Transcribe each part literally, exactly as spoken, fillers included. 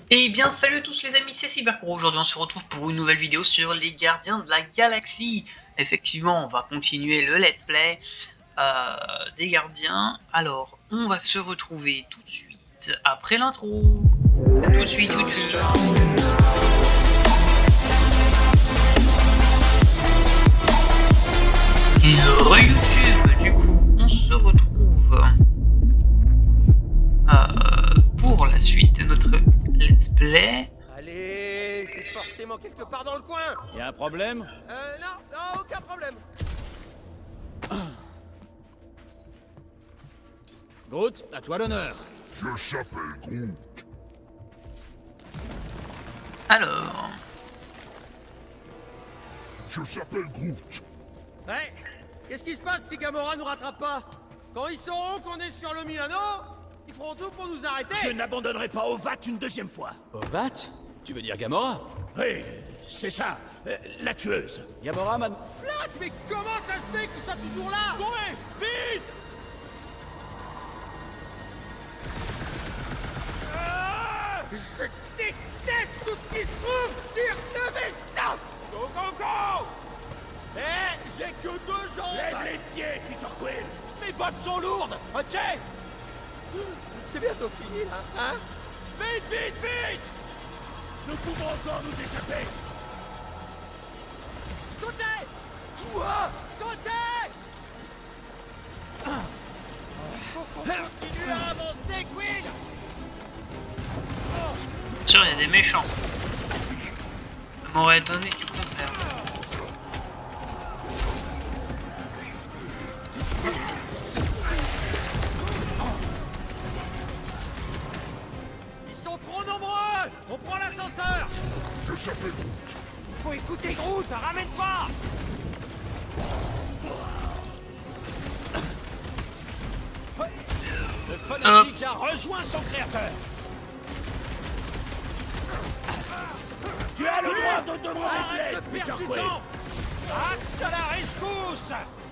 Eh bien salut à tous les amis, c'est Cybercro. Aujourd'hui on se retrouve pour une nouvelle vidéo sur les gardiens de la galaxie. Effectivement on va continuer le let's play euh, des gardiens. Alors on va se retrouver tout de suite après l'intro. A tout de suite, tout de suite. Et YouTube, du coup on se retrouve euh, pour la suite de notre let's play. Allez, c'est forcément quelque part dans le coin. Y'a un problème? Euh, non, non, aucun problème. Groot, à toi l'honneur. Je s'appelle Groot. Alors, Je s'appelle Groot. Ouais, qu'est-ce qui se passe si Gamora nous rattrape pas? Quand ils sauront qu'on est sur le Milano, ils feront tout pour nous arrêter. Je n'abandonnerai pas Ovat une deuxième fois. Ovat? Tu veux dire Gamora? Oui, c'est ça, euh, la tueuse. Gamora, man... Flash, mais comment ça se fait qu'ils soient toujours là? Ouais, vite! Ah, je déteste tout ce qui se trouve sur ce vaisseau. Go, go, go! Eh, j'ai que deux jambes. Lève les pieds, Peter Quill! Mes bottes sont lourdes, ok? C'est bientôt fini là, hein? Vite, vite, vite! Nous pouvons encore nous échapper! Sautez! Quoi? Sautez! Faut qu'on continue à avancer, Quill! bien sûr il y a des méchants. Ça m'aurait étonné du contraire. Ils sont trop nombreux! On prend l'ascenseur! Je s'appelle Groot. Faut écouter Groot, ramène pas! Le fanatique a rejoint son créateur! Tu as le droit de demander de Arrête l'aide, de Peter perdre du Quill! temps! Axe à la rescousse!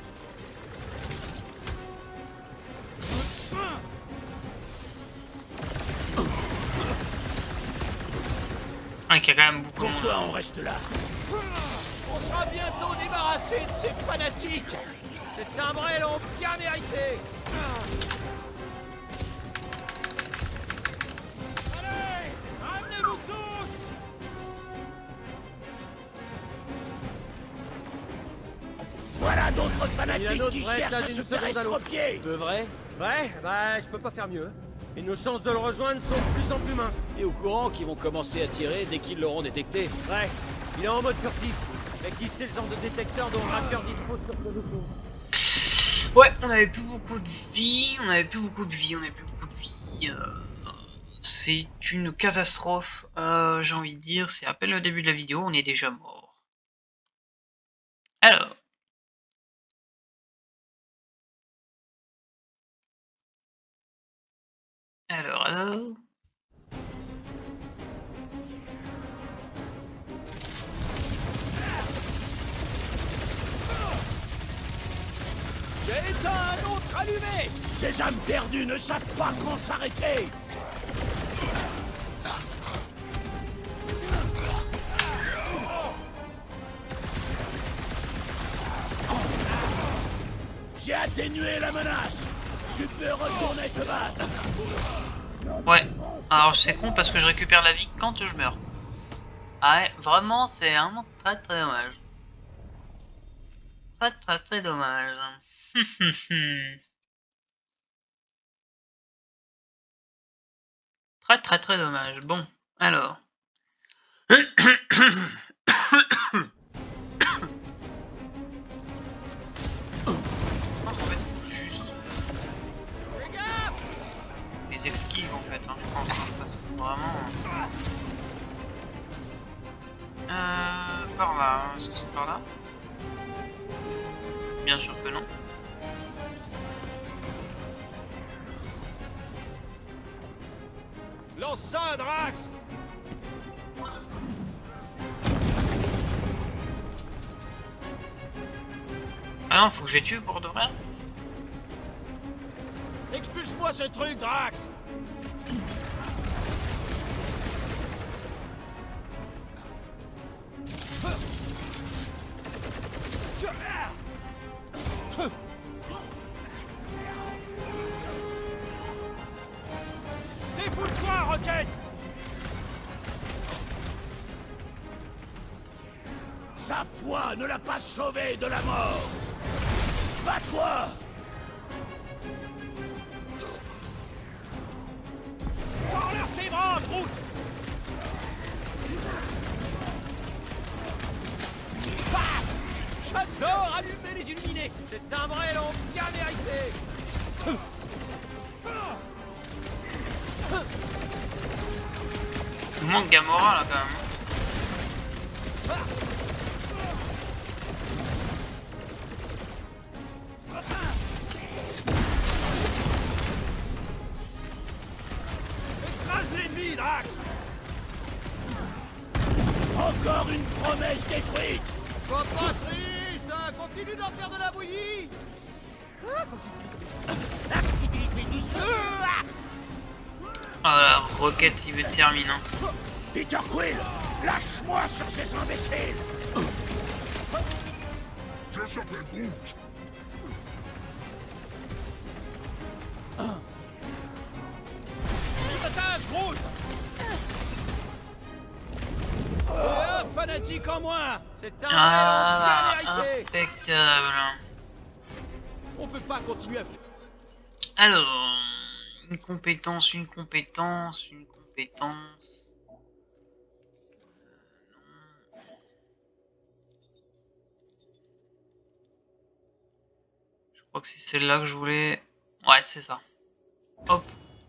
Ah, il y a quand même beaucoup de monde. Pourquoi on reste là? On sera bientôt débarrassé de ces fanatiques! Ces timbrés l'ont bien mérité! Allez! Ramenez-vous tous! Voilà d'autres Il y a fanatiques d'autres qui prêts, cherchent là, à d'une se faire seconde à l'autre. estropier! De vrai? Ouais, bah je peux pas faire mieux. Et nos chances de le rejoindre sont de plus en plus minces. T'es au courant qu'ils vont commencer à tirer dès qu'ils l'auront détecté? Ouais, il est en mode furtif. Mais qui c'est le genre de détecteur dont Racker dispose sur ce vaisseau? Ouais, on avait plus beaucoup de vie, on avait plus beaucoup de vie, on avait plus beaucoup de vie. Euh, c'est une catastrophe, euh, j'ai envie de dire. C'est à peine le début de la vidéo, on est déjà mort. Alors. Alors, alors. J'ai éteint un autre allumé! Ces âmes perdues ne savent pas quand s'arrêter! J'ai atténué la menace! Tu peux retourner te battre! Ouais, alors c'est con parce que je récupère la vie quand je meurs. Ah ouais, vraiment c'est vraiment très très dommage. Très très très dommage. Très très très dommage. Bon, alors. Les gars! Les esquives en fait, hein, je pense, hein, parce que vraiment. Euh, par là, hein. Est-ce que c'est par là? Bien sûr que non. Lance ça, Drax! Ah non, faut que je les tue pour de vrai. Expulse-moi ce truc, Drax! Sa foi ne l'a pas sauvé de la mort. Bats-toi! Enlève tes branches, route! J'adore allumer les illuminés! C'est un vrai long bien mérité. Il manque Gamora là quand même. Écrase l'ennemi, Drax! Encore une promesse détruite! Sois pas triste, hein. Continue d'en faire de la bouillie. Ah, faut que j'utilise mes outils. Ah la roquette il veut terminer. Hein. Peter Quill, lâche-moi sur ces imbéciles! Je s'appelle Groot. Pilotage, Groot! Et un fanatique en moins! C'est un Ah, vrai long bien mérité. impeccable. On peut pas continuer à... Alors, une compétence, une compétence, une compétence. Euh, non. Je crois que c'est celle-là que je voulais. Ouais, c'est ça. Hop.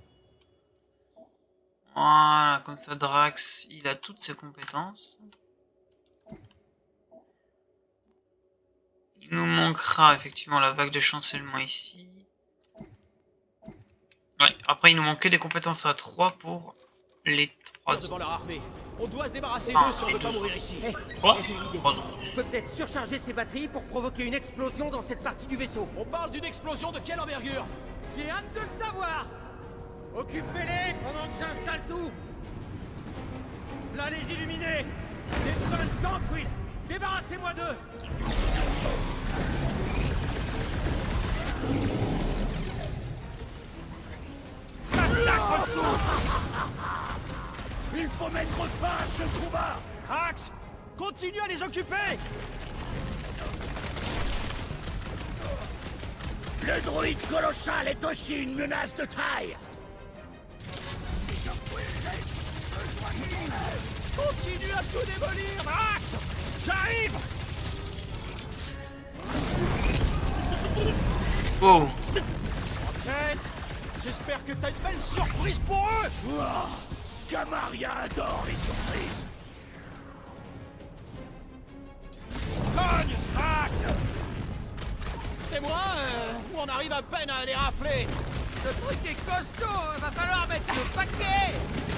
Voilà, comme ça, Drax, il a toutes ses compétences. Il nous manquera effectivement la vague de chancellement ici. Ouais, après il nous manquait des compétences à trois pour les trois Devant autres. leur armée. On doit se débarrasser Ah, d'eux si on les veut pas deux. mourir ici. Trois j'ai une idée. Trois autres. Je peux peut-être surcharger ces batteries pour provoquer une explosion dans cette partie du vaisseau. On parle d'une explosion de quelle envergure? J'ai hâte de le savoir. Occupez-les pendant que j'installe tout. Là les illuminés. J'ai besoin de temps, Quill. Débarrassez-moi d'eux. Massacre tout! Il faut mettre fin à ce combat! Drax, continue à les occuper. Le droïde colossal est aussi une menace de taille! Continue à tout démolir, Drax. J'arrive. Oh, Kate, j'espère que t'as une belle surprise pour eux. Ouah, Gamaria adore les surprises! Cogne, Drax. C'est moi, euh, où on arrive à peine à les rafler. Ce truc est costaud. Va falloir mettre le paquet.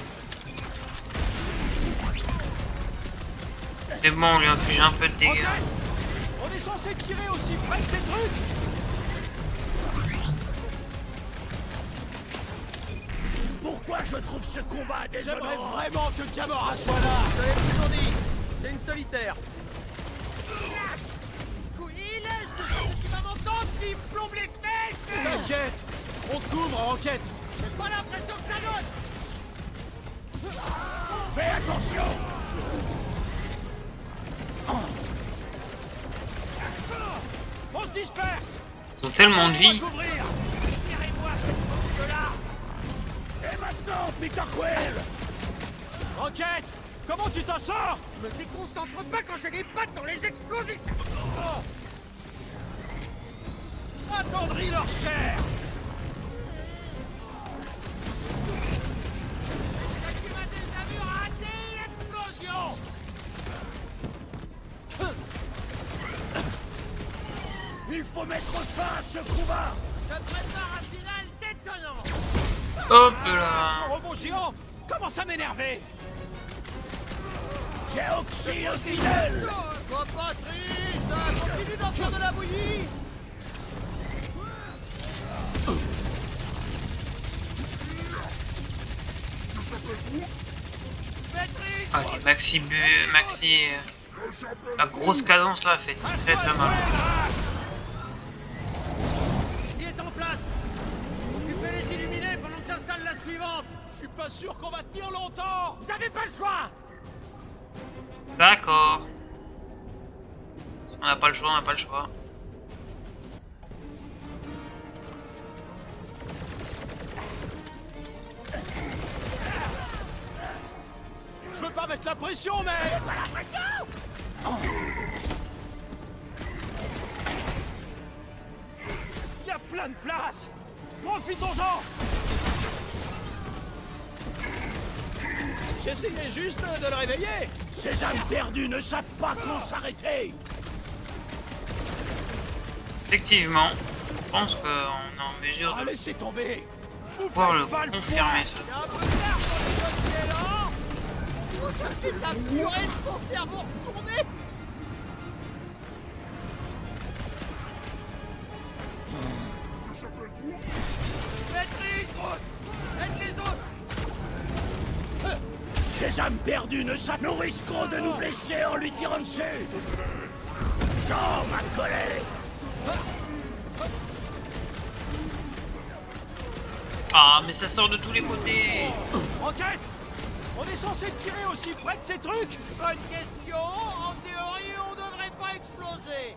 c'est bon, on lui a infligé un peu de dégâts. Ok. On est censé tirer aussi près de ces trucs. Pourquoi je trouve ce combat J'aimerais désolant? vraiment que Gamora soit là. Je l'ai toujours dit. C'est une solitaire. Quill, tu vas m'entendre s'il me plombe les fesses. T'inquiète, on te couvre en enquête. J'ai pas l'impression que ça donne. Fais attention! On se disperse. Ils ont tellement de vie. Couvrir. Tirez-moi cette bande-là. Et maintenant, Peter Quill! Enquête. Comment tu t'en sors? Je me déconcentre pas quand j'ai les pattes dans les explosifs. Oh. Attendris leur chair. Tu m'as déjà vu rater l'explosion. Il faut mettre fin à ce combat! Je prépare un final détonnant. Hop Un là. robot géant commence à m'énerver. J'ai auxile fidèle! Sois pas triste. Continue d'en faire de la bouillie. Maîtrise. Ah, les maxi, bu- maxi, euh, la grosse cadence là fait très très mal. Il est en place. Occupez les illuminés pendant que j'installe la suivante. Je suis pas sûr qu'on va tenir longtemps. Vous avez pas le choix. D'accord. On n'a pas le choix, on n'a pas le choix. Je veux pas mettre la pression, mais... Pas la pression. Il y a plein de place. Profitons-en. J'essayais juste de le réveiller. Ces âmes perdues ne savent pas quand s'arrêter. Effectivement, je pense qu'on est en mesure Ah, de laissez tomber. pouvoir le confirmer ça. Il y a un peu d'air sur les dossiers là. Oh, ça fait de la purée de son cerveau retourné. Je s'appelle Groot. Maîtrise. Aide les autres. Ces âmes perdues ne savent... Nous risquons de nous blesser en lui tirant dessus. Sors ma colère. Ah, mais ça sort de tous les côtés. Enquête. On est censé tirer aussi près de ces trucs. Bonne question. En théorie, on devrait pas exploser.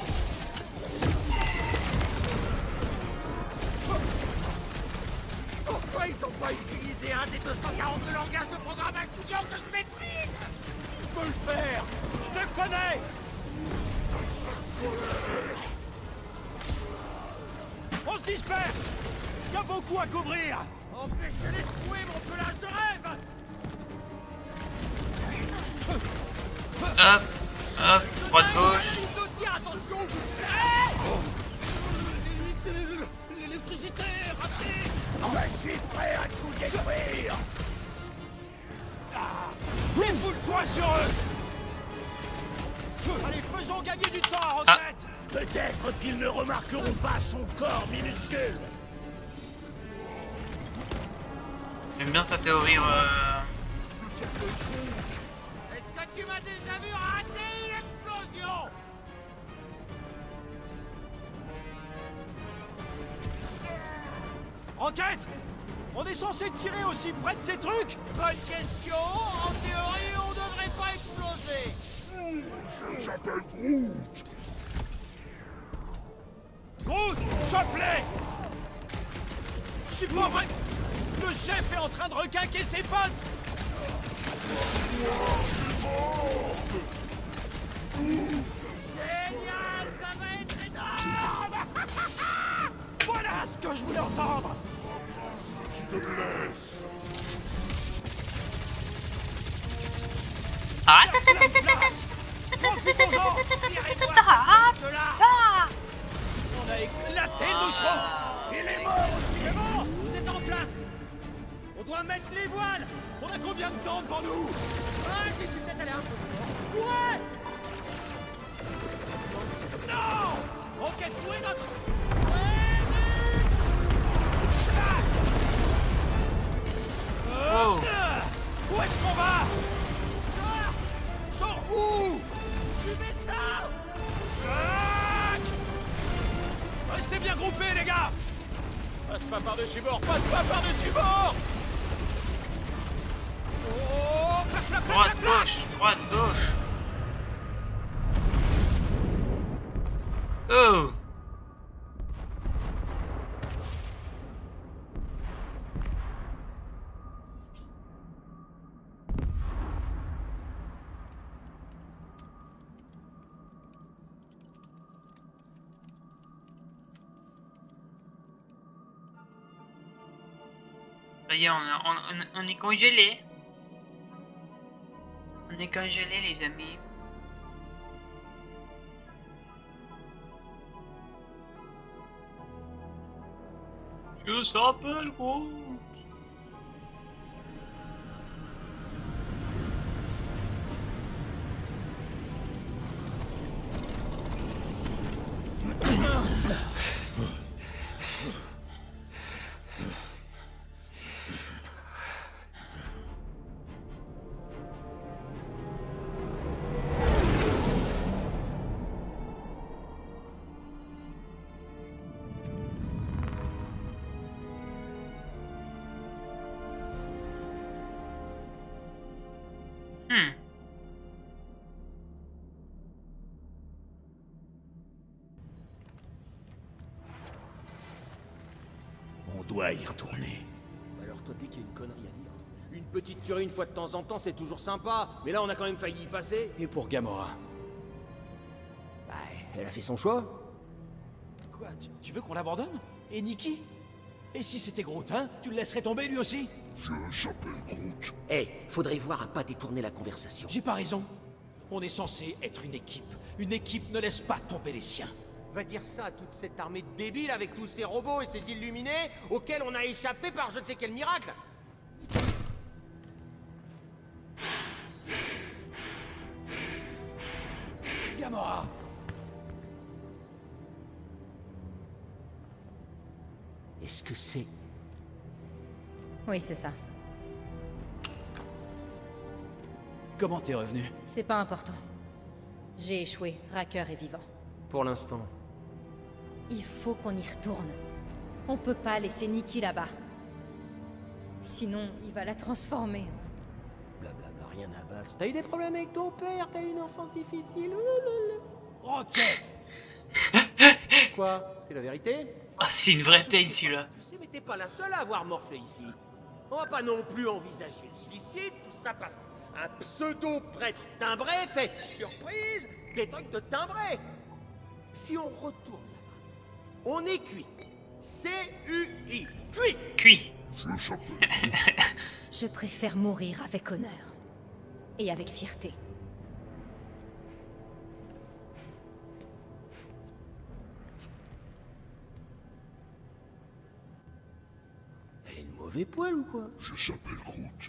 Pourquoi ils ont pas utilisé un des deux cent quarante-deux langages de programmation que je maîtrise? Je peux le faire. Je te connais. On se disperse. Il y a beaucoup à couvrir. Empêchez-les de trouver mon pelage de rêve. Hop, hop, droite gauche. Attention. L'électricité est ratée. Je suis prêt à tout détruire. Défoule-toi sur eux. Allez, faisons gagner du temps, Ah. Roquette. Peut-être qu'ils ne remarqueront pas son corps minuscule. J'aime bien ta théorie. Euh... Est-ce que tu m'as déjà vu rater une explosion? Roquette. On est censé tirer aussi près de ces trucs. Bonne question. En théorie, on devrait pas exploser. Je s'appelle Groot. Groot, chope-les. C'est pas vrai. Le chef est en train de requinquer ses potes. Génial, ça va être énorme. Voilà ce que je voulais entendre. Qui te blesse. Ah, Cela. On a éclaté le boucheron. Il est mort. C'est bon, c'est en place. On doit mettre les voiles. On a combien de temps devant nous? Ah, j'y suis peut-être allé un peu fort. Courez. Non. Roquette, où est notre... oh. Où est-ce qu'on va? Sors. Sors où? Tu fais ça. Tac. Restez bien groupés, les gars. Passe pas par-dessus bord, passe pas par-dessus bord. Oh, clac, clac, clac, Droite clac, clac. gauche, droite gauche. Oh. Ça y est, on, a- on, on- on est congelé. On est congelé, les amis. Je s'appelle Groot. Hmm. dois y retourner. Alors toi, dès qu'il y a une connerie à dire, une petite tuerie une fois de temps en temps, c'est toujours sympa. Mais là, on a quand même failli y passer. Et pour Gamora? Bah, elle a fait son choix. Quoi, tu, tu veux qu'on l'abandonne? Et Nikki? Et si c'était Groot, hein? Tu le laisserais tomber lui aussi? Je j'appelle Groot. Eh, faudrait voir à pas détourner la conversation. J'ai pas raison. On est censé être une équipe. Une équipe ne laisse pas tomber les siens. Va dire ça à toute cette armée de débiles avec tous ces robots et ces illuminés auxquels on a échappé par je ne sais quel miracle. Gamora! Est-ce que c'est... Oui, c'est ça. Comment t'es revenu? C'est pas important. J'ai échoué. Racker est vivant. Pour l'instant. Il faut qu'on y retourne. On peut pas laisser Nikki là-bas. Sinon, il va la transformer. Blablabla, rien à battre. T'as eu des problèmes avec ton père, t'as eu une enfance difficile. Oulalala. Rocket! Quoi? C'est la vérité? Ah, c'est une vraie tête celui-là. Tu sais, mais t'es pas la seule à avoir morflé ici. On va pas non plus envisager le suicide, tout ça parce qu'un pseudo-prêtre timbré fait surprise des trucs de timbré. Si on retourne là-bas, on est cuit. C U I. Cuit. Cuit. Je j'appelle Groot. Je préfère mourir avec honneur. Et avec fierté. Elle est de mauvais poil ou quoi? Je j'appelle Groot.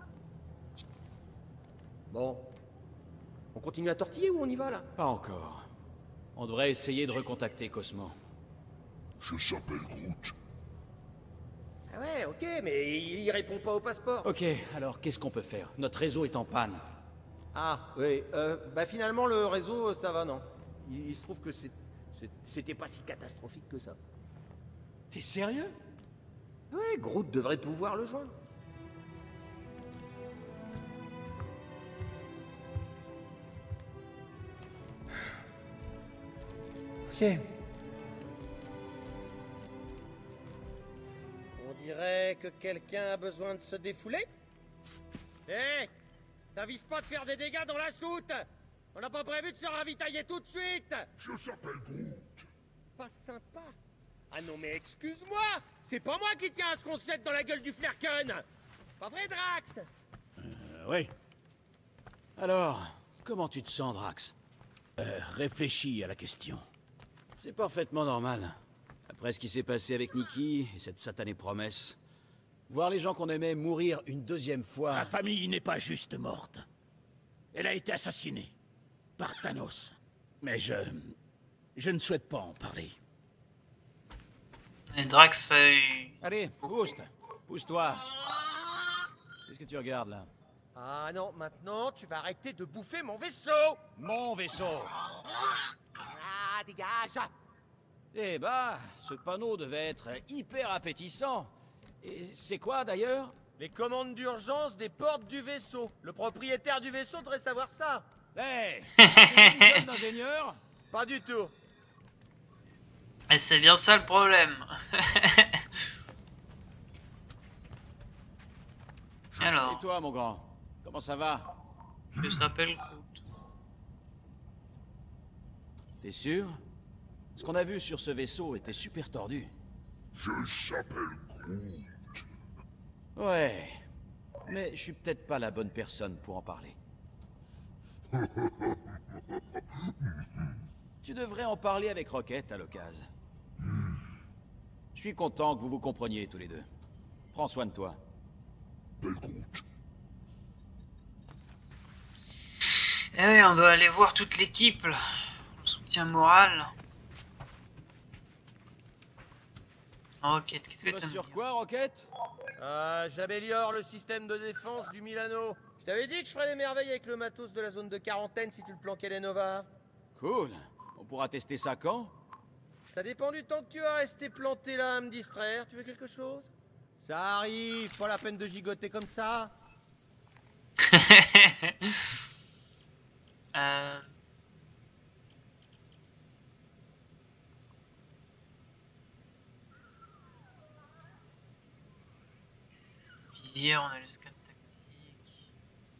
Bon. On continue à tortiller ou on y va là? Pas encore. On devrait essayer de recontacter Cosmo. Je j'appelle Groot. Ah ouais, ok, mais il, il répond pas au passeport. Ok, alors qu'est-ce qu'on peut faire? Notre réseau est en panne. Ah, oui, euh, bah finalement le réseau, ça va, non. Il, il se trouve que c'est, c'est- c'était pas si catastrophique que ça. T'es sérieux? Ouais, Groot devrait pouvoir le joindre. Ok. On dirait que quelqu'un a besoin de se défouler. Hé, t'avises pas de faire des dégâts dans la soute. On n'a pas prévu de se ravitailler tout de suite. Je j'appelle Groot. Pas sympa. Ah non mais excuse-moi, c'est pas moi qui tiens à ce qu'on se jette dans la gueule du Flerken. Pas vrai, Drax? Euh, oui. Alors, comment tu te sens, Drax? Euh, réfléchis à la question. C'est parfaitement normal. Après ce qui s'est passé avec Nikki et cette satanée promesse, voir les gens qu'on aimait mourir une deuxième fois... Ma famille n'est pas juste morte. Elle a été assassinée. Par Thanos. Mais je... Je ne souhaite pas en parler. Et Drax a eu... Allez, pousse. Pousse-toi. Qu'est-ce que tu regardes, là? Ah non, maintenant tu vas arrêter de bouffer mon vaisseau. Mon vaisseau! Ah, dégage. Eh bah, ce panneau devait être hyper appétissant. Et c'est quoi, d'ailleurs? Les commandes d'urgence des portes du vaisseau. Le propriétaire du vaisseau devrait savoir ça. Hé! C'est une gueule d'ingénieur? Pas du tout. Et c'est bien ça le problème. Et Alors, toi, mon grand? Comment ça va? je s'appelle Groot. T'es sûr? Ce qu'on a vu sur ce vaisseau était super tordu. Je j'appelle Groot. Ouais. Mais je suis peut-être pas la bonne personne pour en parler. Tu devrais en parler avec Rocket à l'occasion. Je suis content que vous vous compreniez tous les deux. Prends soin de toi. Belle Groot. Eh oui, on doit aller voir toute l'équipe là. Soutien moral. Rocket, qu'est-ce que Tu t'as bosses sur quoi, Rocket? Ah, j'améliore le système de défense du Milano. Je t'avais dit que je ferais des merveilles avec le matos de la zone de quarantaine si tu le planquais les Nova. Cool. On pourra tester ça quand? Ça dépend du temps que tu vas rester planté là à me distraire. Tu veux quelque chose? Ça arrive, pas la peine de gigoter comme ça. euh... dire, on a le scan tactique.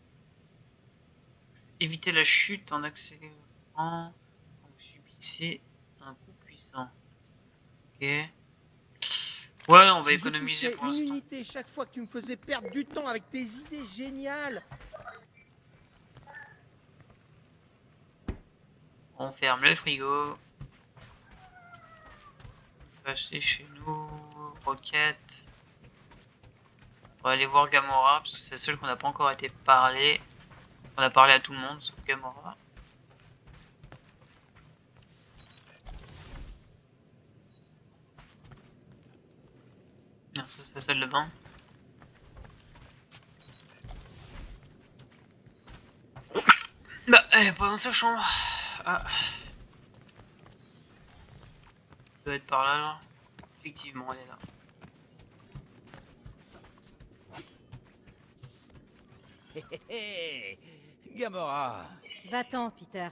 Évitez la chute en accélérant. Vous subissez un coup puissant. Ok. Ouais, on va Si économiser je touchais pour une l'instant. unité chaque fois que tu me faisais perdre du temps avec tes idées géniales. On ferme le frigo. Ça c'est chez nous. Roquette. On va aller voir Gamora parce que c'est celle qu'on n'a pas encore été parlé. On a parlé à tout le monde sauf Gamora. Non, ça c'est celle de bain. Bah, elle est pas dans sa chambre. Ah. Elle doit être par là, là. Effectivement, elle est là. Hé hé hé Gamora. Va-t'en, Peter.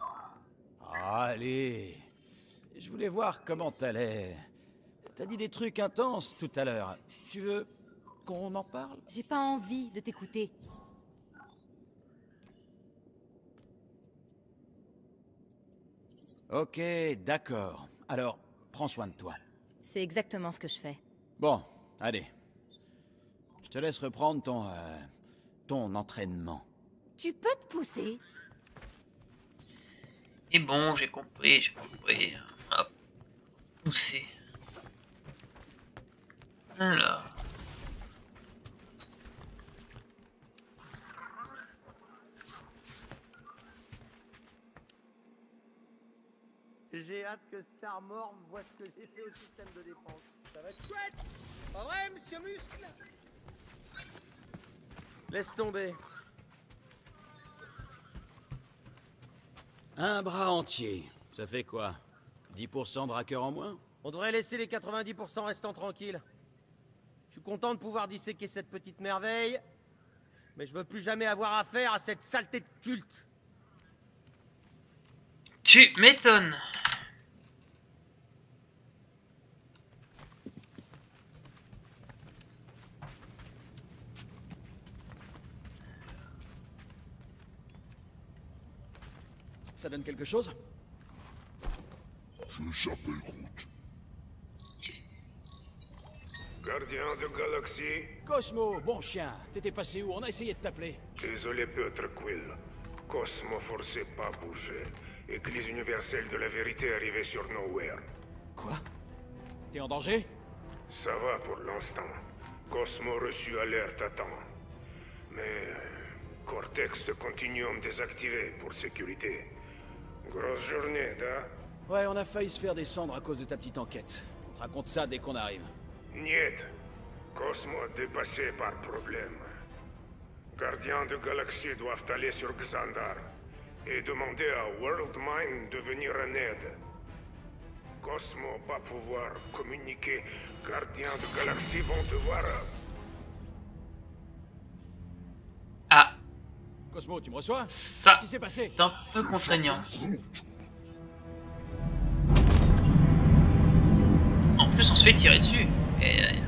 Allez. Je voulais voir comment t'allais. T'as dit des trucs intenses tout à l'heure. Tu veux qu'on en parle? J'ai pas envie de t'écouter. Ok, d'accord. Alors, prends soin de toi. C'est exactement ce que je fais. Bon, allez. Je te laisse reprendre ton... euh, ton entraînement. Tu peux te pousser? Et bon, j'ai compris, j'ai compris. Hop. Pousser. Alors. J'ai hâte que Starmore voit ce que j'ai fait au système de défense. Ça va être chouette. Pas vrai, monsieur Muscle? Laisse tomber. Un bras entier. Ça fait quoi? dix pour cent de racker en moins? On devrait laisser les quatre-vingt-dix pour cent restants tranquilles. Je suis content de pouvoir disséquer cette petite merveille, mais je veux plus jamais avoir affaire à cette saleté de culte. Tu m'étonnes. Ça donne quelque chose? Je s'appelle Groot. Gardien de galaxie, Cosmo, bon chien. T'étais passé où? On a essayé de t'appeler. désolé Peter Quill. Cosmo forçait pas à bouger. Église universelle de la vérité arrivée sur Nowhere. Quoi? T'es en danger? Ça va pour l'instant. Cosmo reçu alerte à temps. Mais... euh, Cortex de Continuum désactivé pour sécurité. Grosse journée, da? Ouais, on a failli se faire descendre à cause de ta petite enquête. On te raconte ça dès qu'on arrive. Niet. Cosmo dépassé par problème. Gardiens de galaxie doivent aller sur Xandar et demander à Worldmind de venir en aide. Cosmo va pouvoir communiquer. Gardiens de galaxie vont devoir... Ah, Cosmo, tu me reçois? ça, Qu'est-ce qui s'est passé? c'est un peu contraignant. En plus, on se fait tirer dessus. Et... euh,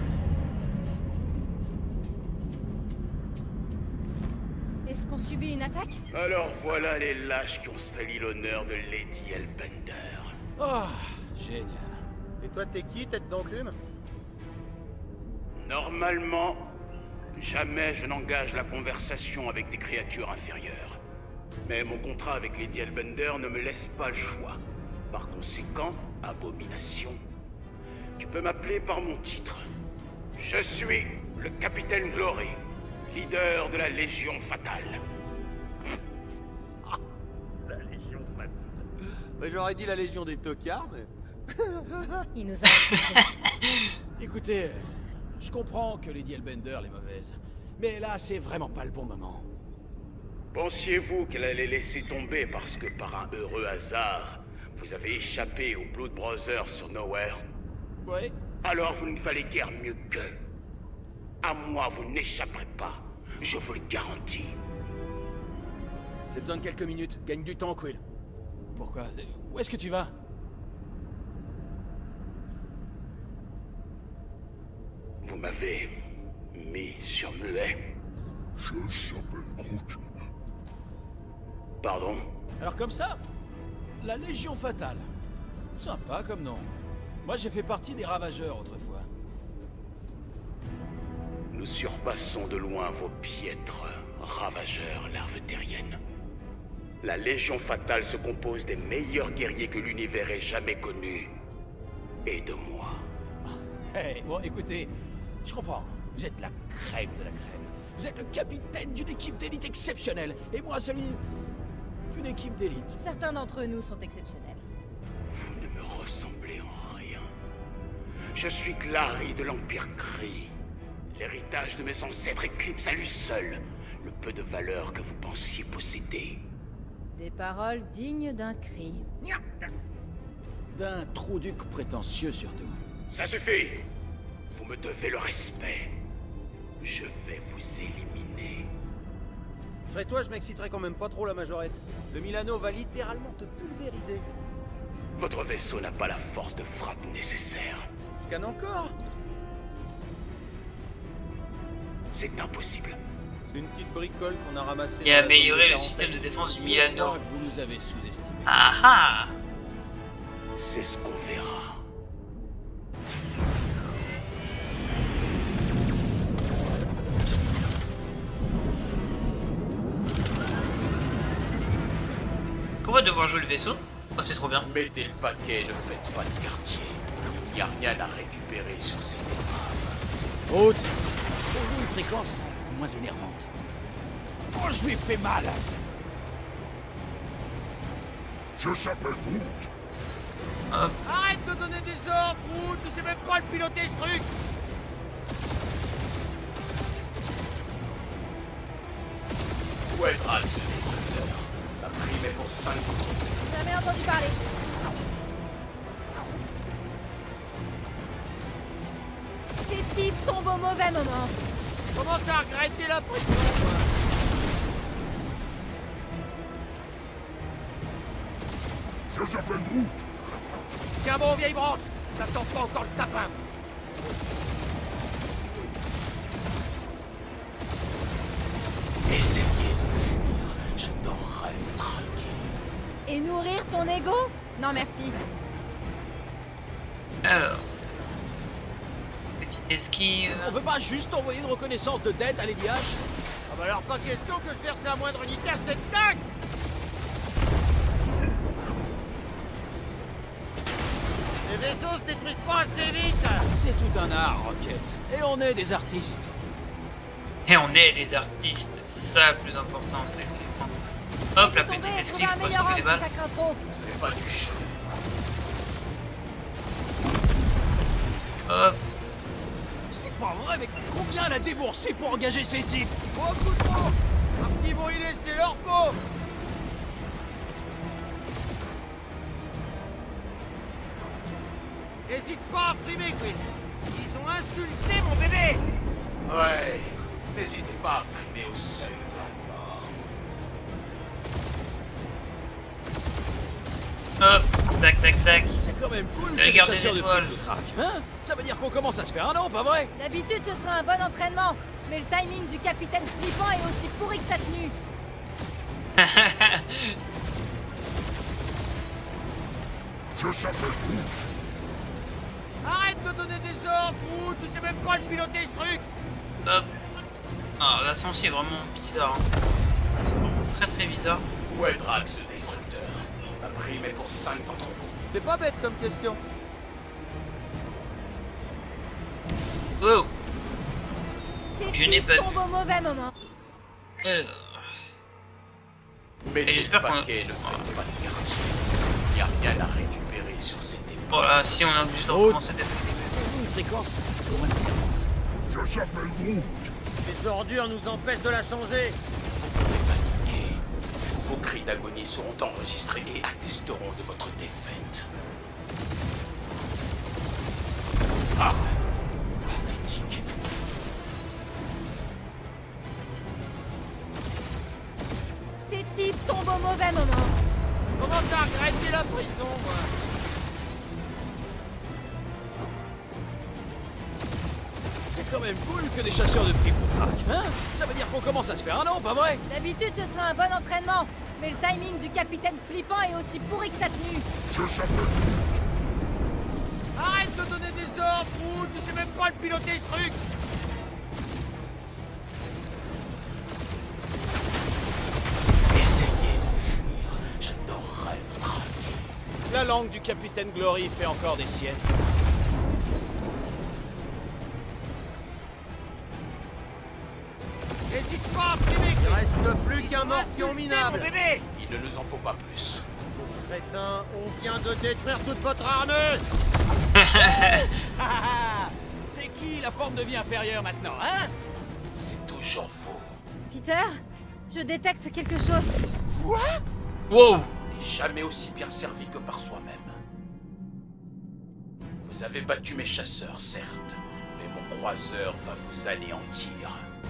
Est-ce qu'on subit une attaque? Alors voilà les lâches qui ont sali l'honneur de Lady Hellbender. Oh, génial. Et toi, t'es qui, tête d'enclume? Normalement, jamais je n'engage la conversation avec des créatures inférieures. Mais mon contrat avec Lady Hellbender ne me laisse pas le choix. Par conséquent, abomination, tu peux m'appeler par mon titre. Je suis le Capitaine Glory, leader de la Légion Fatale. La Légion Fatale. Bah, j'aurais dit la Légion des tocards, mais... Il nous a insultés. Écoutez, je comprends que Lady Hellbender est mauvaise. Mais là, c'est vraiment pas le bon moment. Pensiez-vous qu'elle allait laisser tomber parce que par un heureux hasard, vous avez échappé aux Blood Brothers sur Nowhere? Ouais. Alors vous ne valez guère mieux qu'eux. À moi, vous n'échapperez pas. Je vous le garantis. J'ai besoin de quelques minutes. Gagne du temps, Quill. Pourquoi? Où est-ce que tu vas? Vous m'avez Mis sur muet. Je s'appelle Groot. Pardon? Alors comme ça, la Légion Fatale. Sympa comme nom. Moi j'ai fait partie des Ravageurs autrefois. Nous surpassons de loin vos piètres ravageurs larves terriennes. La Légion Fatale se compose des meilleurs guerriers que l'univers ait jamais connus. Et de moi. Hey, bon écoutez, je comprends. Vous êtes la crème de la crème. Vous êtes le capitaine d'une équipe d'élite exceptionnelle. Et moi celui d'une équipe d'élite. Certains d'entre nous sont exceptionnels. Vous ne me ressemblez en rien. Je suis Glari de l'Empire Kree. L'héritage de mes ancêtres éclipse à lui seul le peu de valeur que vous pensiez posséder. Des paroles dignes d'un cri. D'un trou-duc prétentieux surtout. Ça suffit! Vous me devez le respect. Je vais vous éliminer. Je serais toi, je m'exciterais quand même pas trop la majorette. Le Milano va littéralement te pulvériser. Votre vaisseau n'a pas la force de frappe nécessaire. Scanne encore? C'est impossible. C'est une petite bricole qu'on a ramassée. Et améliorer le système de défense du Je Milano. crois que vous nous avez sous-estimés. Ah ah! C'est ce qu'on verra. Qu'on va devoir jouer le vaisseau? Oh, c'est trop bien. Mettez le paquet et ne faites pas de quartier. Il n'y a rien à récupérer sur cette épreuve. Haute, trouvez une fréquence moins énervante. Oh, je lui fais mal. Je s'appelle Groot. Hop. Arrête de donner des ordres, Groot. Tu sais même pas le piloter ce truc. Où est Drax le destructeur? La prime est pour cinq. Jamais entendu parler. Ces types tombent au mauvais moment. Commence à regretter la prison. Je s'appelle Groot. Tiens bon, vieille branche. Ça sent pas encore le sapin. Essayez de fuir. J'adorerais vous traquer. Et nourrir ton ego? Non merci. Alors. Petite esquive. On peut pas juste envoyer une reconnaissance de dette à Lady H? Ah bah alors pas question que je verse la moindre unité à cette dingue. Les vaisseaux se détruisent pas assez vite. C'est tout un art, Rocket. Et on est des artistes. Et on est des artistes, c'est ça le plus important, effectivement. Hop, la Laissez petite tomber, esquive trouver un pour meilleur sauver les angle balles. si ça craint trop. C'est pas du chou. Hop. C'est pas vrai, mais combien elle a déboursé pour engager ces types? Beaucoup trop. Parce qu'ils vont y laisser leur peau. N'hésite pas à frimer, Chris. Ils ont insulté mon bébé. Ouais. N'hésitez pas à frimer au seuil de la mort. Hop, tac tac tac. C'est quand même cool Elle que garde des des chasseurs de étoiles. trucs de crack, hein? Ça veut dire qu'on commence à se faire un nom, pas vrai? D'habitude, ce serait un bon entraînement. Mais le timing du capitaine Spliffant est aussi pourri que sa tenue. Je s'appelle Groot. Arrête de donner des ordres, Groot. Tu sais même pas le piloter ce truc. Hop. Ah, l'ascension est vraiment bizarre. Hein. C'est vraiment très très bizarre. Où est Drax le destructeur? La prime est pour cinq d'entre vous. C'est pas bête comme question. Wow. Ces Je n'ai types pas tombent au mauvais moment. Alors. Mettez j'espère le qu'on a- paquet et ne faites pas de quartier. Il n'y a rien à récupérer sur cette épreuve. Voilà, si on est obligé de recommencer dès le début. Trouvez une fréquence moins énervante. Je s'appelle Groot. Les ordures nous empêchent de la changer. Paniquez. Vos cris d'agonie seront enregistrés et attesteront de votre défaite. Ah! Pathétique. Ces types tombent au mauvais moment. Comment t'as regretté la prison, moi? C'est quand même cool que des chasseurs de fric-ou-trac, hein? Ça veut dire qu'on commence à se faire un nom, pas vrai? D'habitude, ce serait un bon entraînement. Mais le timing du capitaine flippant est aussi pourri que sa tenue. Je s'appelle Groot. Arrête de donner des ordres, Groot. Tu sais même pas le piloter, ce truc. Essayez de fuir. J'adorerais votre avis. La langue du capitaine Glory fait encore des siennes. N'hésite pas, bébé. Il reste plus qu'un morpion minable. bébé. Il ne nous en faut pas plus. Crétin, on vient de détruire toute votre armée. C'est qui la forme de vie inférieure maintenant, hein? C'est toujours vous. Peter, je détecte quelque chose. Quoi? Wow. On n'est jamais aussi bien servi que par soi-même. Vous avez battu mes chasseurs, certes, mais mon croiseur va vous anéantir.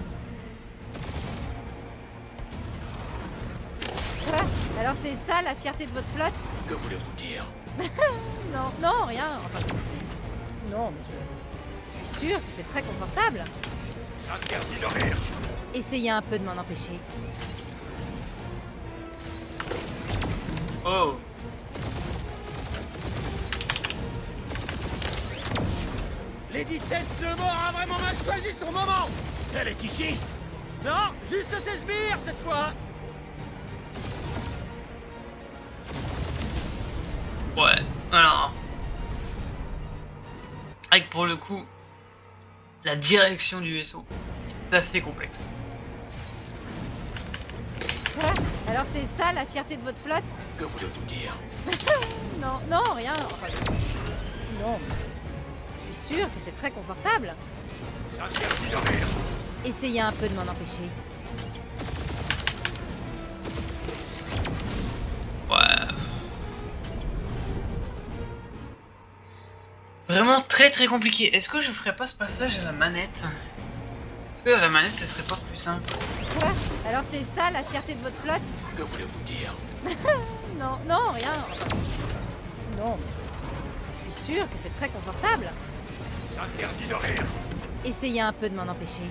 Quoi? Alors c'est ça la fierté de votre flotte? Que voulez-vous dire? Non, non, rien. Enfin, non, mais je... je suis sûre que c'est très confortable. Interdit de rire. Essayez un peu de m'en empêcher. Oh. Lady Tête de mort a vraiment mal choisi son moment. Elle est ici. Non, juste ses sbires cette fois. Ouais, alors. Avec pour le coup, la direction du vaisseau est assez complexe. Quoi? Alors c'est ça la fierté de votre flotte? Que voulez-vous dire? Non, non, rien. Enfin, non, mais je suis sûre que c'est très confortable. Interdit de rire. Essayez un peu de m'en empêcher. Ouais. Vraiment très très compliqué. Est-ce que je ferais pas ce passage à la manette? Est-ce que à la manette ce serait pas plus simple? Quoi? Alors c'est ça la fierté de votre flotte? Que voulez-vous dire? Non, non, rien. Enfin, non, mais je suis sûre que c'est très confortable. Interdit de rire. Essayez un peu de m'en empêcher.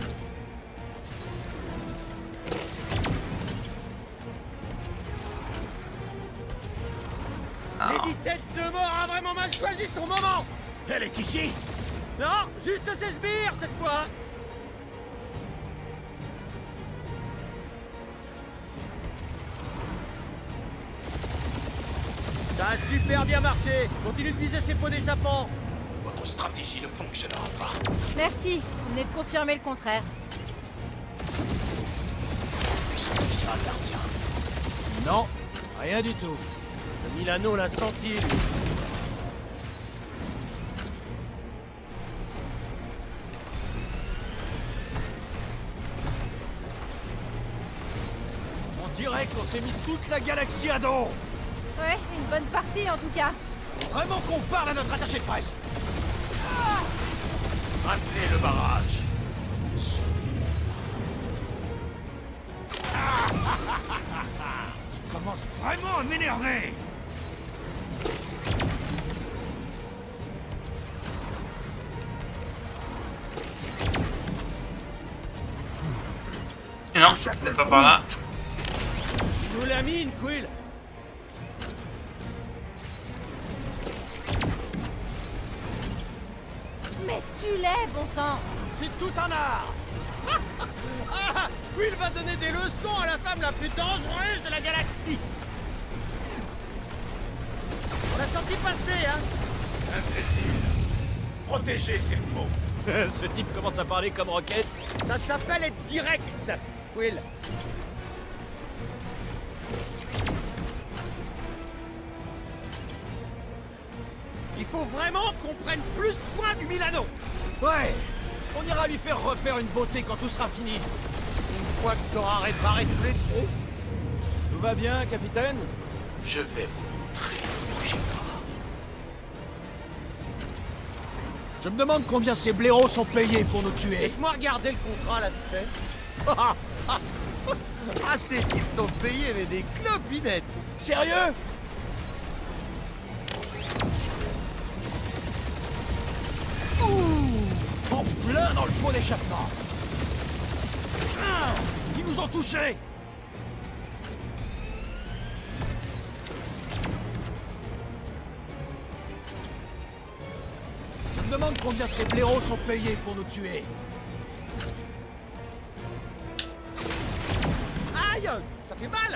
Alors, Lady Tête de mort a vraiment mal choisi son moment. Elle est ici. Non, juste ses sbires cette fois. Ça a super bien marché. Continue de viser ses pots d'échappement. Votre stratégie ne fonctionnera pas. Merci, vous venez de confirmer le contraire. Puisque ça, gardien. Non, rien du tout. Le Milano l'a senti, lui. On dirait qu'on s'est mis toute la galaxie à dos. Ouais, une bonne partie en tout cas. Vraiment qu'on parle à notre attaché de presse. Rappelez le barrage. Je commence vraiment à m'énerver. non, c'était pas par là. Tu nous la mine, Quill. Mais tu l'es, bon sang. C'est tout un art. Ah, Quill va donner des leçons à la femme la plus dangereuse de la galaxie. On l'a senti passer, hein. Imbécile. Protéger, c'est le mot. Ce type commence à parler comme Rocket. Ça s'appelle être direct, Quill. Il faut vraiment qu'on prenne plus soin du Milano. Ouais. On ira lui faire refaire une beauté quand tout sera fini. Une fois que t'auras réparé tous les trous. Tout va bien, capitaine? Je vais vous montrer. Bougez pas. Je me demande combien ces blaireaux sont payés pour nous tuer. Laisse-moi regarder le contrat, là, vite fait. Ah, ces types sont payés, mais des clopinettes. Sérieux? Ouh. Oh, plein dans le pot d'échappement. Ah, ils nous ont touchés. Je me demande combien ces blaireaux sont payés pour nous tuer. Aïe! Ça fait mal!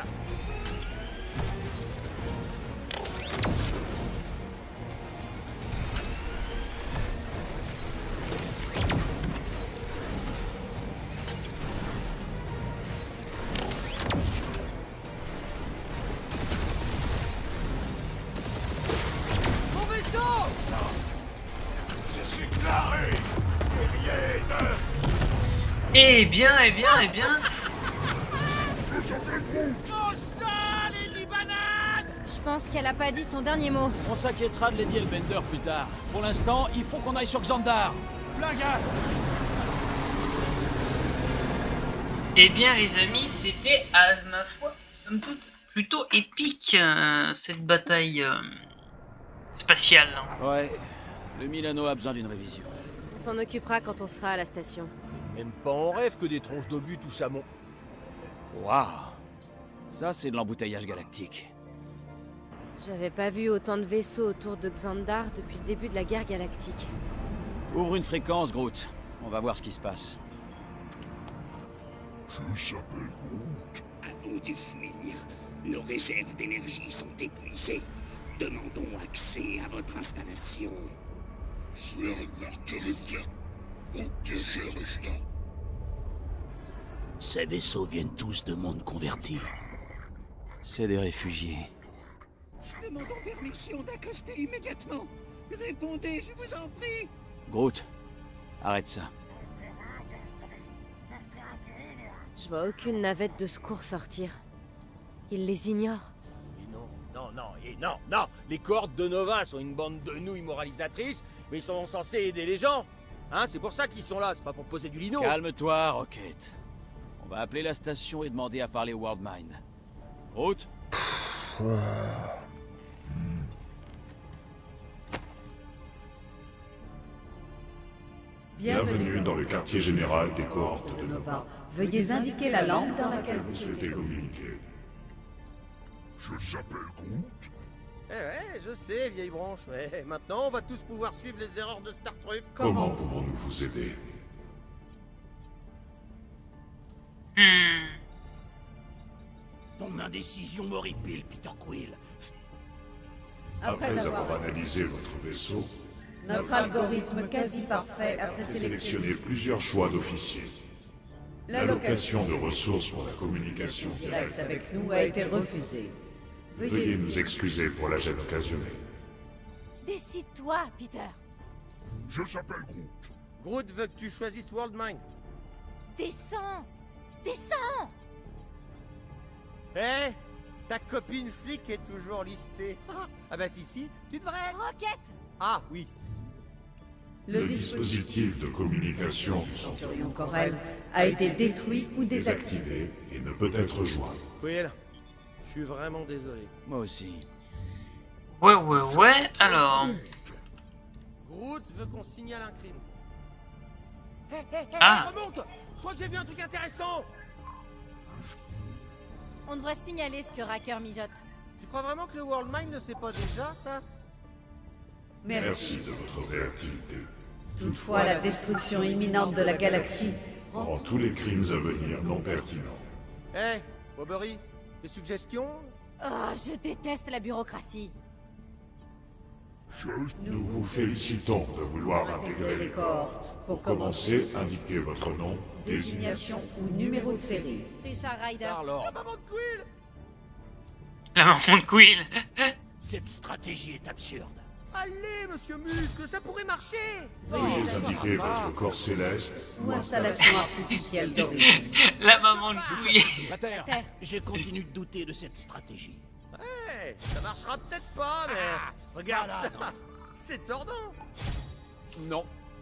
Mon vaisseau! Je suis claré. Guerrier de... Eh bien, eh bien, eh bien. Je s'appelle Groot. Oh ça, les bananes! Je pense qu'elle a pas dit son dernier mot. On s'inquiétera de Lady Hellbender plus tard. Pour l'instant, il faut qu'on aille sur Xandar. Plein gaz. Eh bien, les amis, c'était, à ma foi, somme toute, plutôt épique, euh, cette bataille euh, spatiale. Ouais, le Milano a besoin d'une révision. On s'en occupera quand on sera à la station. Même pas en rêve que des tronches d'obus tout ça mon... Waouh. Ça, c'est de l'embouteillage galactique. J'avais pas vu autant de vaisseaux autour de Xandar depuis le début de la guerre galactique. Ouvre une fréquence, Groot. On va voir ce qui se passe. Je s'appelle Groot. Avant de fuir, nos réserves d'énergie sont épuisées. Demandons accès à votre installation. Sverre Terrien. Engager restant. Ces vaisseaux viennent tous de mondes convertis. C'est des réfugiés. Demandons permission d'accoster immédiatement. Répondez, je vous en prie. Groot, arrête ça. Je vois aucune navette de secours sortir. Ils les ignorent. Et non, non, non, et non, non! Les cohortes de Nova sont une bande de nouilles moralisatrices, mais ils sont censés aider les gens. Hein, c'est pour ça qu'ils sont là, c'est pas pour poser du lino. Calme-toi, Rocket. On va appeler la station et demander à parler au Worldmind. Groot? Bienvenue dans le quartier général des cohortes de Nova. Veuillez indiquer la langue dans laquelle Vous vous souhaitez communiquer. Je s'appelle Groot. Eh ouais, je sais, vieille branche, mais maintenant on va tous pouvoir suivre les erreurs de Startruff. Comment pouvons-nous vous aider? Hmm. Ton indécision m'horripile, Peter Quill. Après, Après avoir avoir analysé votre vaisseau, notre algorithme quasi parfait a sélectionné présélectionné plusieurs choix d'officiers. L'allocation de ressources pour la communication direct directe. avec nous a été refusée. Veuillez nous excuser pour la gêne occasionnée. Décide-toi, Peter. Je s'appelle Groot. Groot veut que tu choisisses Worldmind. Descends. Descends. Eh, ta copine flic est toujours listée. Ah bah si si, tu devrais. Rocket. Ah oui. Le, Le dispositif dispositif de communication du Centurion Corel a été détruit ou désactivé. désactivé et ne peut être joint. Quill, je suis vraiment désolé. Moi aussi. Ouais, ouais, ouais, alors... Groot veut qu'on signale un crime. Hé, hé, hé, Ah. remonte! Je crois que j'ai vu un truc intéressant! On devrait signaler ce que Racker mijote. Tu crois vraiment que le Worldmind ne sait pas déjà, ça? Merci de votre réactivité. Toutefois, la destruction imminente de la galaxie Rend tous les crimes à venir non pertinents. Hé, Bobbery, des suggestions? Oh, je déteste la bureaucratie. Nous vous félicitons de vouloir intégrer les corps. Pour commencer, indiquez votre nom, désignation. désignation ou numéro de série. Richard Ryder. Star-Lord. La maman de Quill! La maman de Quill. Cette stratégie est absurde. Allez, monsieur Muscle, ça pourrait marcher! Veuillez indiquer votre corps céleste. Ou installation artificielle d'origine. La maman de Quill. La Terre. Terre. Je continue de douter de cette stratégie. Ouais, ça marchera peut-être pas, mais... Ah, regarde là, non. C'est tordant! Non.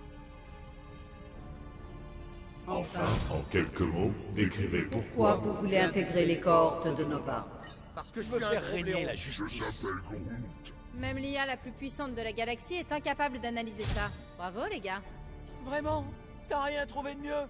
Enfin, en quelques mots, décrivez Pourquoi pourquoi. vous voulez intégrer les cohortes de Nova? Parce que je Je veux suis un faire gros régner blaireau. la Je justice. s'appelle Groot. Même l'I A la plus puissante de la galaxie est incapable d'analyser ça. Bravo, les gars. Vraiment? T'as rien trouvé de mieux?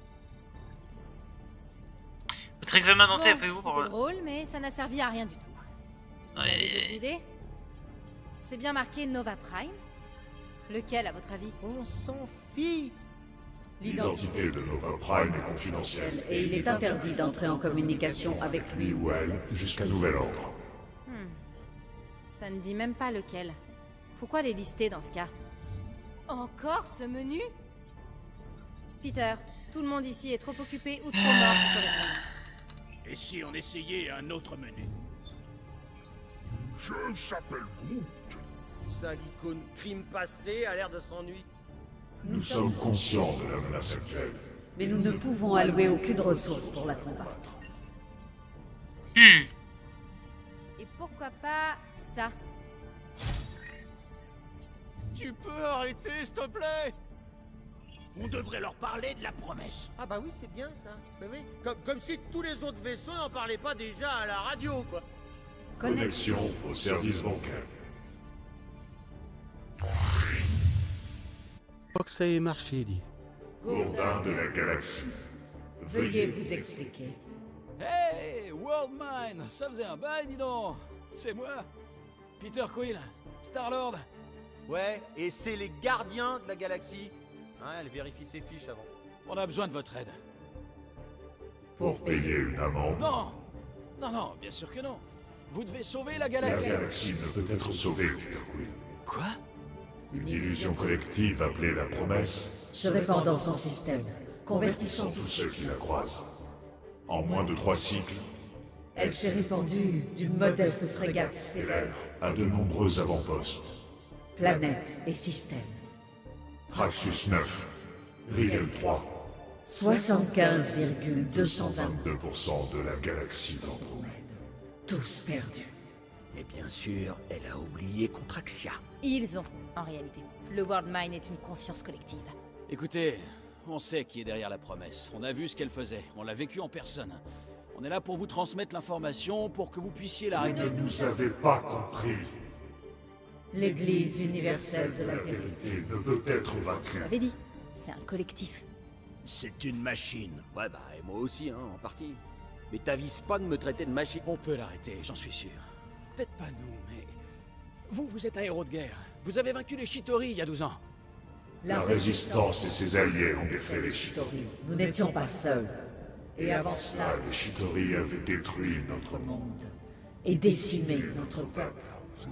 Votre examen dentaire, Bon, appelez-vous pour... c'était drôle, mais ça n'a servi à rien du tout. Vous avez Ouais. d'autres idées? C'est bien marqué Nova Prime. Lequel, à votre avis? On s'en fiche. L'identité de Nova Prime est confidentielle. Et il est interdit d'entrer en communication avec lui. Lui ou elle, jusqu'à nouvel ordre. Hmm. Ça ne dit même pas lequel. Pourquoi les lister dans ce cas? Encore ce menu? Peter, tout le monde ici est trop occupé ou trop mort pour te répondre. Et si on essayait un autre menu? Je s'appelle Groot. Ça, l'icône crime passé, a l'air de s'ennuyer. Nous sommes conscients de la menace actuelle. Mais nous ne pouvons allouer aucune ressource pour la combattre. Hmm. Et pourquoi pas ça? Tu peux arrêter, s'il te plaît? On devrait leur parler de la promesse. Ah bah oui, c'est bien ça. Mais oui. Comme, comme si tous les autres vaisseaux n'en parlaient pas déjà à la radio, quoi. Connexion au service bancaire. Faut que ça ait marché, dit. Gourdin de la galaxie. Veuillez vous expliquer. Hey, World Mine, ça faisait un bail, dis donc. C'est moi, Peter Quill, Star-Lord. Ouais, et c'est les gardiens de la galaxie. Hein, elle vérifie ses fiches avant. On a besoin de votre aide. Pour payer une amende, Non, non, non, bien sûr que non. Vous devez sauver la la galaxie. galaxie ne peut être sauvée, Peter Quill. Quoi? Une illusion collective appelée la promesse, Se répand dans son système, sont convertissant tous ceux qui la croisent. En moins de trois cycles, Elle s'est répandue d'une modeste frégate Stellaire a de nombreux avant-postes. planète et système. Traxxus neuf, Rigel trois, soixante-quinze virgule deux cent vingt vingt-deux pour cent de la galaxie d'Andromède. tous perdus. Et bien sûr, elle a oublié Contraxia. Ils ont, en réalité. Le World Mine est une conscience collective. Écoutez, on sait qui est derrière la promesse. On a vu ce qu'elle faisait. On l'a vécu en personne. On est là pour vous transmettre l'information pour que vous puissiez Vous l'arrêter. ne nous avez pas compris. L'Église universelle de la La vérité. vérité ne peut être Je vaincue. l'avais dit, c'est un collectif. C'est une machine. Ouais, bah, et moi aussi, hein, en partie. Mais t'avises pas de me traiter de machine. On peut l'arrêter, j'en suis sûr. Peut-être pas nous, mais... Vous, vous êtes un héros de guerre. Vous avez vaincu les Chitauri il y a douze ans. La résistance et ses alliés ont défait les Chitauri. Nous n'étions pas seuls. Et avant cela, Là, les Chitauri avaient détruit notre monde. monde. Et décimé notre peuple.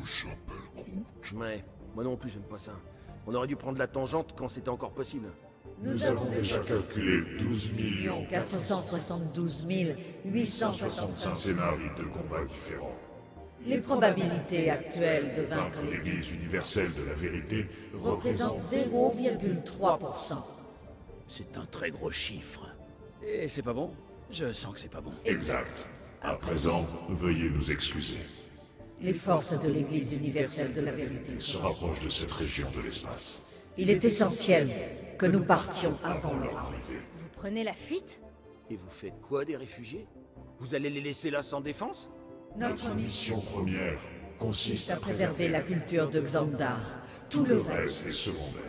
Ouais, moi non plus, j'aime pas ça. On aurait dû prendre la tangente quand c'était encore possible. Nous avons déjà calculé douze millions quatre cent soixante-douze mille huit cent soixante-cinq soixante-cinq. scénarios de combats différents. Les probabilités actuelles de vaincre Vaincre l'Église l'Église universelle de la vérité représentent représente zéro virgule trois pour cent. C'est un très gros chiffre. Et c'est pas bon? Je sens que c'est pas bon. exact. À présent, veuillez nous excuser. Les forces de l'Église universelle de la vérité Se rapproche de cette région de l'espace. Il est essentiel que nous partions avant leur arrivée. Vous prenez la fuite? Et vous faites quoi des réfugiés? Vous allez les laisser là sans défense? Notre Notre mission première consiste à préserver la culture de Xandar. Tout le Le reste reste est secondaire.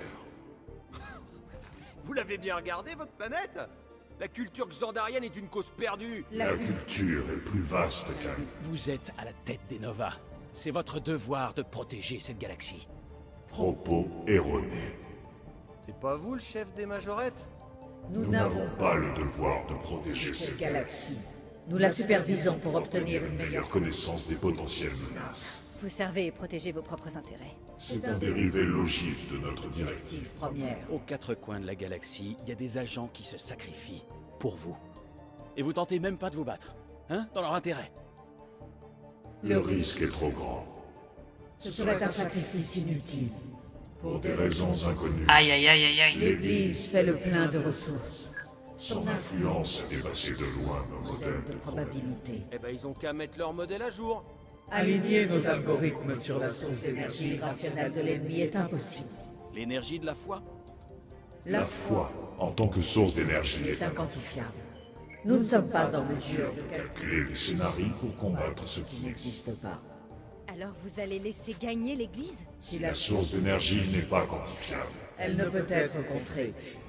Vous l'avez bien regardé, votre planète? La culture xandarienne est une cause perdue. La culture est plus vaste qu'un... Vous êtes à la tête des Nova. C'est votre devoir de protéger cette galaxie. Propos erronés. C'est pas vous le chef des majorettes? Nous Nous n'avons n'avons pas le devoir de protéger cette cette galaxie. Nous la supervisons pour obtenir une meilleure meilleure connaissance des potentielles menaces. Vous servez et protégez vos propres intérêts. C'est un dérivé logique de notre directive. directive première. Aux quatre coins de la galaxie, il y a des agents qui se sacrifient pour vous. Et vous tentez même pas de vous battre, hein, dans leur intérêt. Le risque est trop grand. Ce serait un sacrifice inutile. Pour des raisons inconnues, Aïe aïe aïe aïe aïe. L'Église fait le plein de ressources. son influence a dépassé de loin nos modèles De de progrès. probabilité. Eh ben, ils ont qu'à mettre leur modèle à jour. Aligner nos algorithmes sur la source d'énergie irrationnelle de l'ennemi est impossible. L'énergie de la foi? La La foi, en tant que source d'énergie, est est inquantifiable. Nous ne sommes pas en mesure de calculer calculer des scénarios pour combattre ce ce qui qui n'existe. n'existe pas. Alors vous allez laisser gagner l'Église? Si La source d'énergie n'est pas quantifiable. elle ne peut être contrée.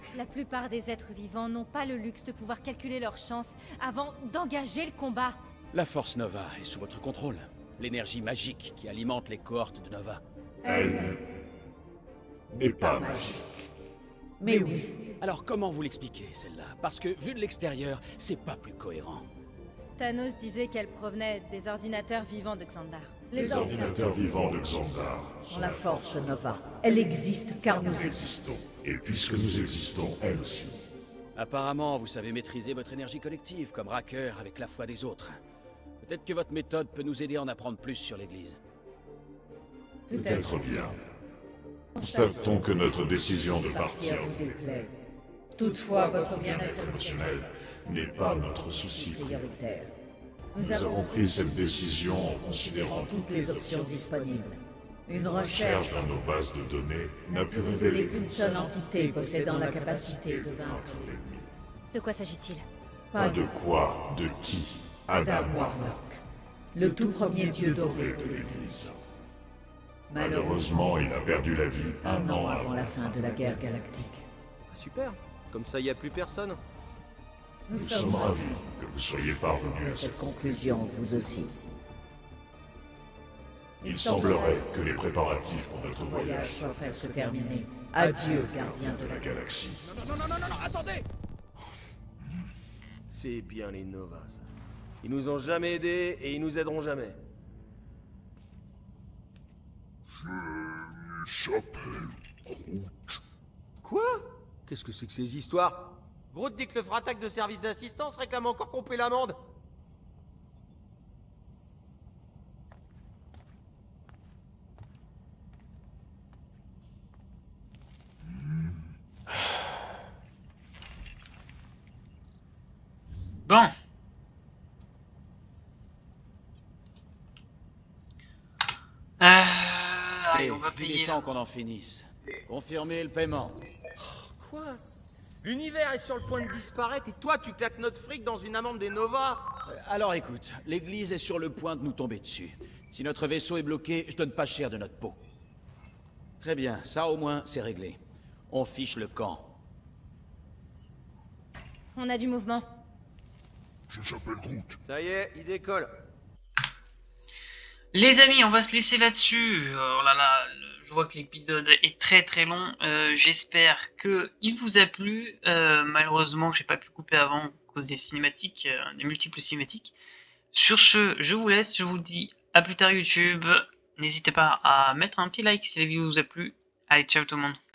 La plupart des êtres vivants n'ont pas le luxe de pouvoir calculer leurs chances avant d'engager le combat. La Force Nova est sous votre contrôle. L'énergie magique qui alimente les cohortes de Nova. Elle n'est pas magique. Mais oui. Alors comment vous l'expliquez, celle-là? Parce que, vu de l'extérieur, c'est pas plus cohérent. Thanos disait qu'elle provenait des ordinateurs vivants de Xandar. Les ordinateurs vivants de Xandar Sont la Force Nova. Elle existe car nous existons. Et puisque nous existons, elle aussi. Apparemment, vous savez maîtriser votre énergie collective, comme Racker avec la foi des autres. Peut-être que votre méthode peut nous aider à en apprendre plus sur l'Église. Peut-être bien. Constatons que notre décision de partir vous déplaît. Toutefois, votre bien-être émotionnel n'est pas notre souci prioritaire. Nous avons pris cette décision en considérant toutes les options disponibles. Une recherche recherche dans nos bases de données n'a pu révélé révéler qu'une seule entité possédant la capacité de vaincre l'ennemi. De quoi s'agit-il? Pas de quoi, de qui? Adam Warlock, le tout premier dieu doré de l'Église. Malheureusement, Malheureusement, il a perdu la vie un an avant la fin de la guerre galactique. Super. Comme ça, il n'y a plus personne. Nous, Nous sommes ravis que vous soyez parvenus à à cette cette conclusion, vous aussi. Il semblerait que les préparatifs pour notre Le voyage voyage soit presque terminé. Adieu, gardien de de la la galaxie. Non, non, non, non, non, attendez. C'est bien les Nova, ça. Ils nous ont jamais aidés et ils nous aideront jamais. J'appelle Groot. Quoi? Qu'est-ce que c'est que ces histoires? Groot dit que le fratac de service d'assistance réclame encore qu'on paie l'amende. Bon. Euh, allez, on va il payer est là. temps qu'on en finisse. Confirmez le paiement. Quoi? L'univers est sur le point de disparaître et toi tu claques notre fric dans une amende des Nova? Euh, Alors écoute, l'église est sur le point de nous tomber dessus. Si notre vaisseau est bloqué, je donne pas cher de notre peau. Très bien, ça au moins c'est réglé. On fiche le camp. On a du mouvement. Je s'appelle Groot. Ça y est, il décolle. Les amis, on va se laisser là-dessus. Oh là là, je vois que l'épisode est très très long. Euh, J'espère que il vous a plu. Euh, malheureusement, j'ai pas pu couper avant à cause des cinématiques, euh, des multiples cinématiques. Sur ce, je vous laisse. Je vous dis à plus tard YouTube. N'hésitez pas à mettre un petit like si la vidéo vous a plu. Allez, ciao tout le monde.